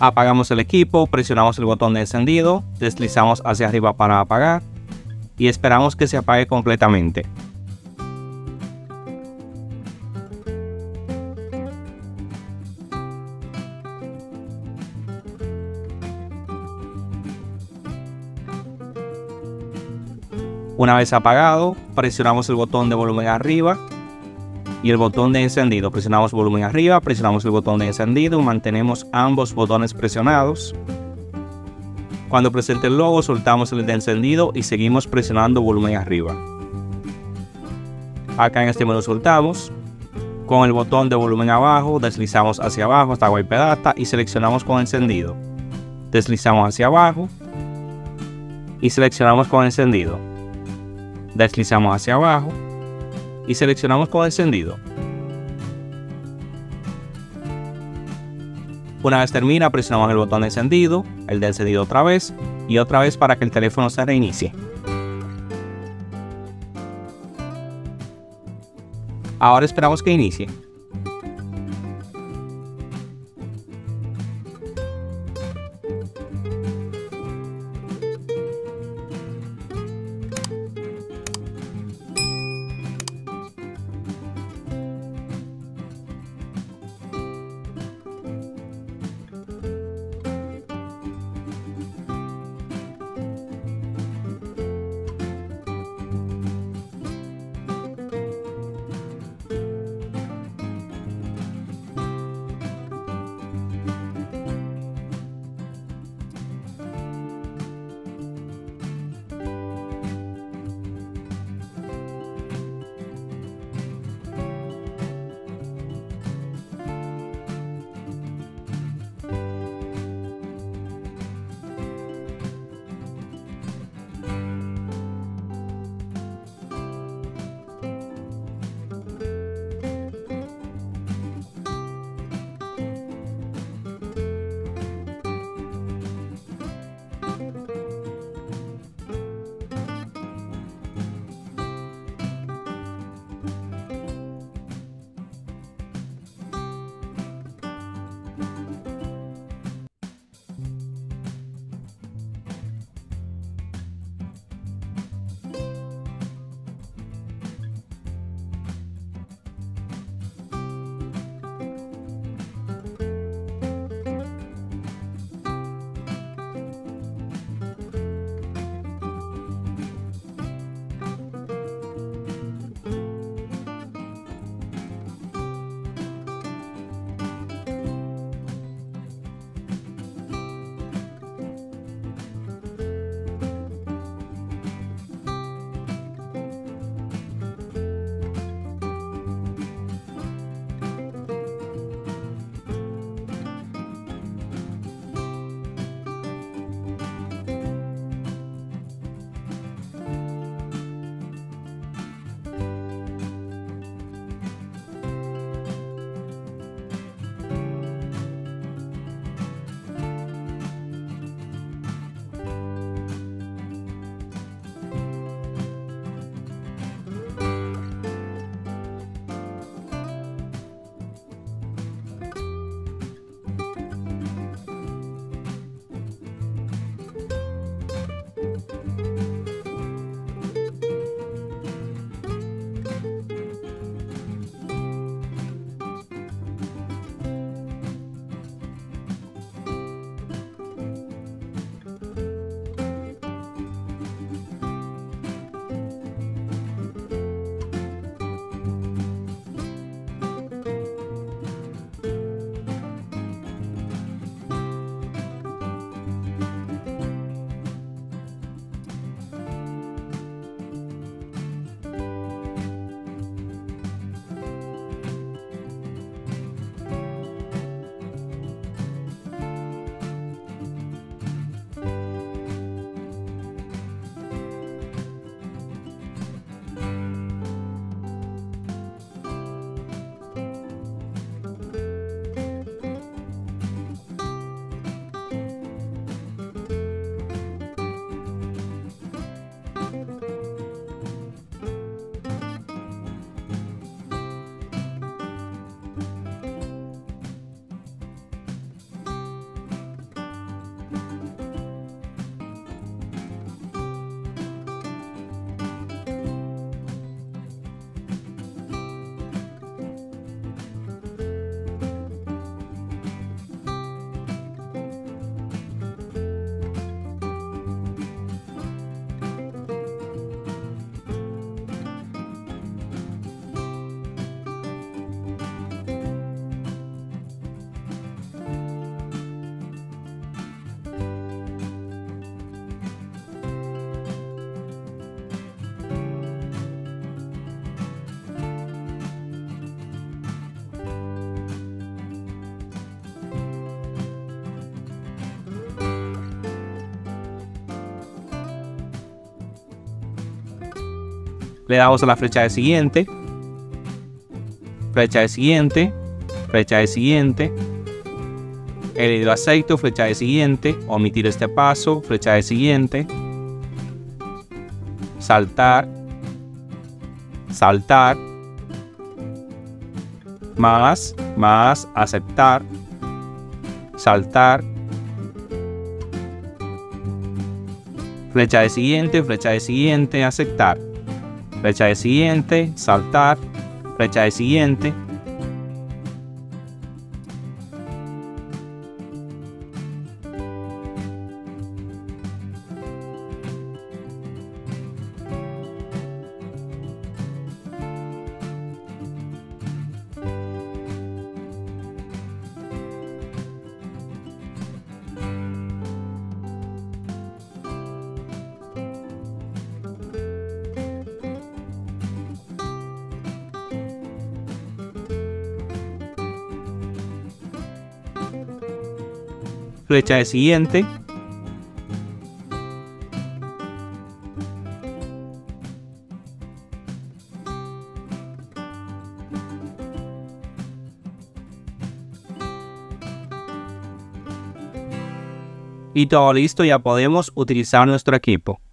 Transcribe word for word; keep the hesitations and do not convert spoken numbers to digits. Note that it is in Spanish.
Apagamos el equipo, presionamos el botón de encendido, deslizamos hacia arriba para apagar y esperamos que se apague completamente. Una vez apagado, presionamos el botón de volumen arriba y el botón de encendido. Presionamos volumen arriba, presionamos el botón de encendido y mantenemos ambos botones presionados. Cuando presente el logo, soltamos el de encendido y seguimos presionando volumen arriba. Acá en este menú soltamos. Con el botón de volumen abajo, deslizamos hacia abajo hasta Wipe Data y seleccionamos con encendido. Deslizamos hacia abajo y seleccionamos con encendido. Deslizamos hacia abajo y seleccionamos con encendido. Una vez termina, presionamos el botón de encendido, el de encendido otra vez y otra vez para que el teléfono se reinicie. Ahora esperamos que inicie. Le damos a la flecha de siguiente, flecha de siguiente, flecha de siguiente, el hidroaceito, flecha de siguiente, omitir este paso, flecha de siguiente, saltar, saltar, más, más, aceptar, saltar, flecha de siguiente, flecha de siguiente, aceptar, flecha de siguiente, saltar, flecha de siguiente, flecha de siguiente, y todo listo, ya podemos utilizar nuestro equipo.